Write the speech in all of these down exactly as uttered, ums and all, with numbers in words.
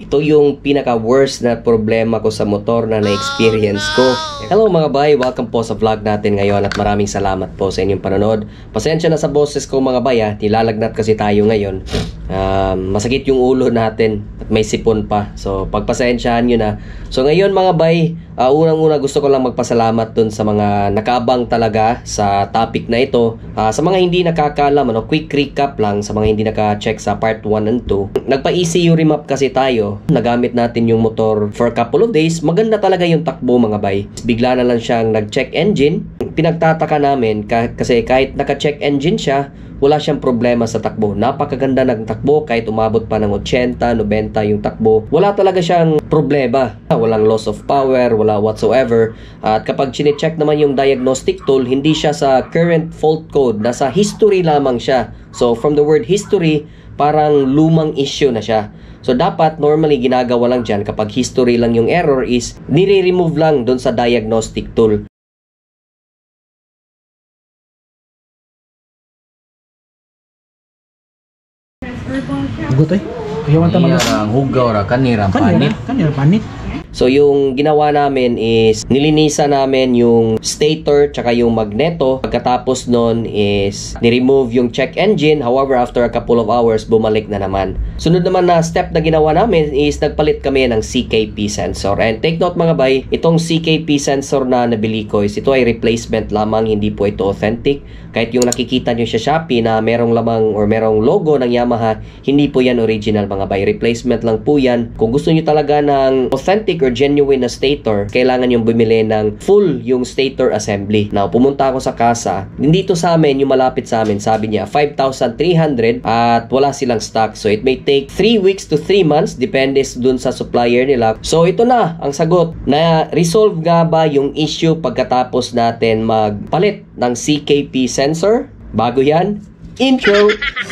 Ito yung pinaka-worst na problema ko sa motor na na-experience ko. Hello mga bay, welcome po sa vlog natin ngayon at maraming salamat po sa inyong panonood. Pasensya na sa boses ko mga bay ha, nilalagnat kasi tayo ngayon. Um, masakit yung ulo natin at may sipon pa. So pagpasensyahan nyo na. So ngayon mga bay, uh, unang-una gusto ko lang magpasalamat dun sa mga nakaabang talaga sa topic na ito. Uh, sa mga hindi nakakaalam, ano, quick recap lang sa mga hindi naka-check sa part one and two. Nagpa-E C U remap kasi tayo. Nagamit natin yung motor for a couple of days. Maganda talaga yung takbo mga bay. Bigla na lang siyang nag-check engine. Pinagtataka namin ka kasi kahit naka-check engine siya, wala siyang problema sa takbo. Napakaganda ng takbo kahit umabot pa ng eighty, ninety yung takbo. Wala talaga siyang problema. Walang loss of power, wala whatsoever. At kapag chine-check naman yung diagnostic tool, hindi siya sa current fault code. Nasa history lamang siya. So from the word history, parang lumang issue na siya. So dapat normally ginagawa lang dyan kapag history lang yung error is nire-remove lang doon sa diagnostic tool. Gutoy. Ayaw man ta mag- Ang hugaw ra kanira panit. Kanira panit. So yung ginawa namin is nilinisan namin yung stator tsaka yung magneto. Pagkatapos nun is ni-remove yung check engine. However, after a couple of hours, bumalik na naman. Sunod naman na step na ginawa namin is nagpalit kami ng C K P sensor. And take note mga bay, itong C K P sensor na nabili ko is ito ay replacement lamang, hindi po ito authentic. Kahit yung nakikita nyo sa Shopee na merong lamang or merong logo ng Yamaha, hindi po yan original mga bay. Replacement lang po yan. Kung gusto nyo talaga ng authentic or genuine na stator, kailangan yung bumili ng full yung stator assembly. Now, pumunta ako sa kasa. Dito sa amin, yung malapit sa amin, sabi niya five thousand three hundred at wala silang stock. So, it may take three weeks to three months depende dun sa supplier nila. So, ito na ang sagot. Na-resolve nga ba yung issue pagkatapos natin magpalit ng C K P sensor? Bago yan, intro!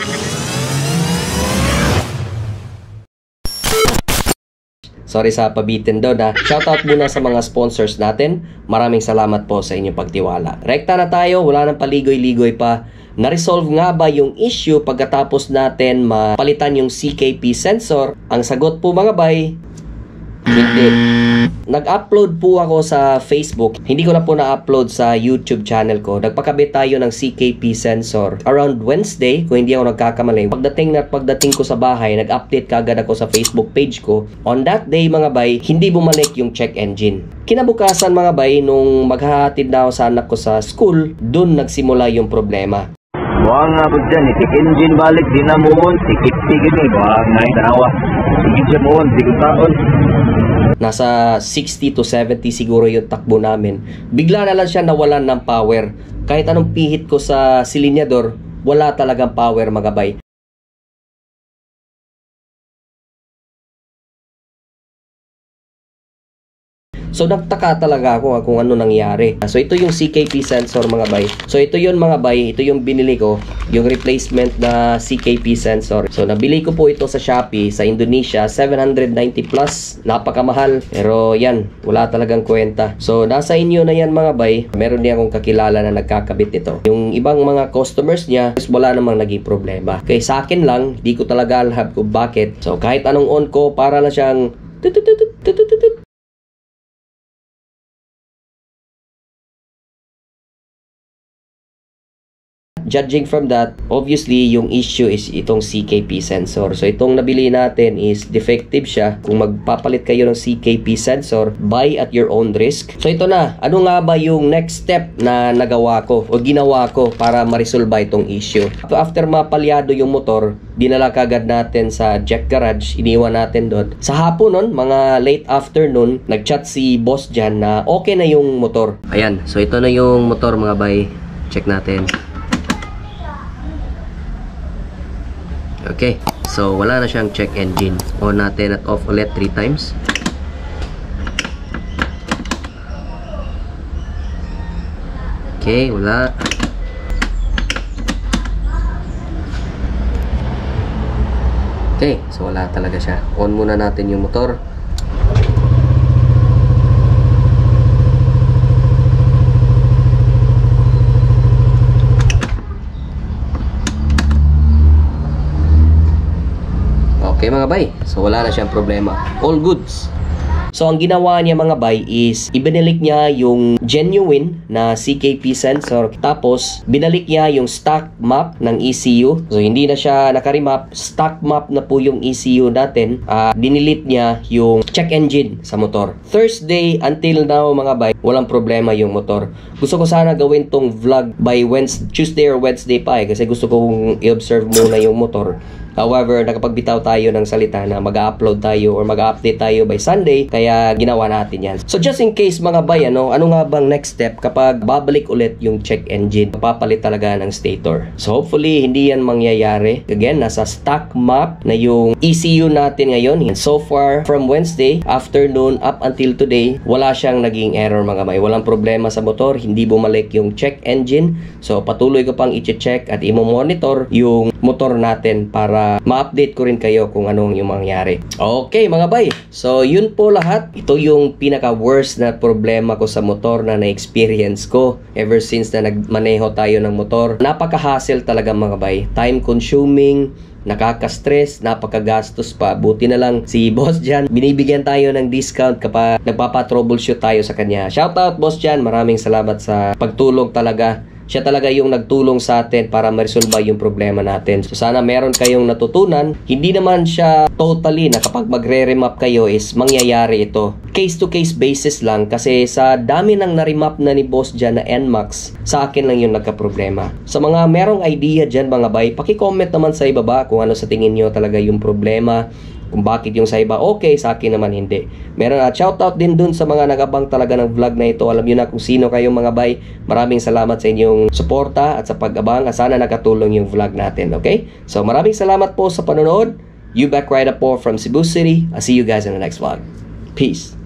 Sorry sa pabitin daw na. Shoutout muna sa mga sponsors natin. Maraming salamat po sa inyong pagtiwala. Rekta na tayo, wala nang paligoy-ligoy pa. Na-resolve nga ba yung issue pagkatapos natin mapalitan yung C K P sensor? Ang sagot po mga bay, hindi. Nag-upload po ako sa Facebook. Hindi ko na po na-upload sa YouTube channel ko. Nagpakabit tayo ng C K P sensor around Wednesday, kung hindi ako nagkakamali. Pagdating na pagdating ko sa bahay, nag-update kagad ako sa Facebook page ko. On that day mga bay, hindi bumalik yung check engine. Kinabukasan mga bay, nung maghahatid na ako sa anak ko sa school, dun nagsimula yung problema. Buang nga po dyan, itik engine balik, di na muon, sikip-sikip eh, buang nga yung tanawa. Sikip siya muon, sikip taon. Nasa sixty to seventy siguro yung takbo namin. Bigla na lang siya nawalan ng power. Kahit anong pihit ko sa silinyador, wala talagang power mga bay. So nagtaka talaga ako kung ano nangyari. So ito yung C K P sensor mga bay. So ito yun mga bay, ito yung binili ko, yung replacement na C K P sensor. So nabili ko po ito sa Shopee sa Indonesia, seven hundred ninety plus, napakamahal. Pero yan, wala talagang kwenta. So nasa inyo na yan mga bay. Meron niya akong kakilala na nagkakabit ito. Yung ibang mga customers niya, wala namang naging problema. Kaya sa akin lang, di ko talaga alam kung bakit. So kahit anong on ko, para na siyang tutututut, tutututut. Judging from that, obviously, yung issue is itong C K P sensor. So, itong nabili natin is defective siya. Kung magpapalit kayo ng C K P sensor, buy at your own risk. So, ito na. Ano nga ba yung next step na nagawa ko o ginawa ko para ma-resolve itong issue? After mapalyado yung motor, dinala kagad natin sa Jack Garage. Iniwan natin doon. Sa hapon nun, mga late afternoon, nag-chat si boss dyan na okay na yung motor. Ayan. So, ito na yung motor mga bay. Check natin. Okay, so wala na siyang check engine. On natin at off ulit three times. Okay, wala. Okay, so wala talaga siya. On muna natin yung motor. Okay mga bay, so wala na siyang problema. All goods. So ang ginawa niya mga bay is ibinalik niya yung genuine na C K P sensor, tapos binalik niya yung stock map ng E C U. So hindi na siya naka-remap, stock map na po yung E C U natin. Uh, dinilit niya yung check engine sa motor. Thursday until now mga bay, walang problema yung motor. Gusto ko sana gawin tong vlog by Wednesday, Tuesday or Wednesday pa eh, kasi gusto kong i-observe muna yung motor. However, nakapagbitaw tayo ng salita na mag-upload tayo or mag-update tayo by Sunday, kaya ginawa natin yan. So just in case mga bay, ano, ano nga bang next step kapag babalik ulit yung check engine? Papalit talaga ng stator. So hopefully, hindi yan mangyayari. Again, nasa stock map na yung E C U natin ngayon. And so far, from Wednesday afternoon up until today, wala siyang naging error mga bay. Walang problema sa motor, hindi bumalik yung check engine. So patuloy ko pang i-check at i-monitor yung motor natin para ma-update ko rin kayo kung anong yung mangyari. Okay mga bay, so yun po lahat. Ito yung pinaka-worst na problema ko sa motor na na-experience ko ever since na nagmaneho tayo ng motor. Napaka-hassle talaga mga bay. Time consuming, nakaka-stress, napaka-gastos pa. Buti na lang si Boss Jan, binibigyan tayo ng discount kapag nagpapa-troubleshoot tayo sa kanya. Shoutout Boss Jan, maraming salamat sa pagtulong talaga. Siya talaga yung nagtulong sa atin para ma-resolve yung problema natin. So sana meron kayong natutunan. Hindi naman siya totally na kapag magre-remap kayo is mangyayari ito. Case to case basis lang, kasi sa dami ng na-remap na ni Boss Jan na N MAX, sa akin lang yung nagka-problema. Sa mga merong idea dyan mga bay, paki-comment naman sa ibaba kung ano sa tingin nyo talaga yung problema. Kung bakit yung sa iba okay, sa akin naman hindi. Meron at shoutout din dun sa mga nagabang talaga ng vlog na ito. Alam nyo na kung sino kayong mga bay. Maraming salamat sa inyong suporta at sa pag-abang. Sana nakatulong yung vlog natin, okay? So maraming salamat po sa panonood. You back right up po from Cebu City. I'll see you guys in the next vlog. Peace.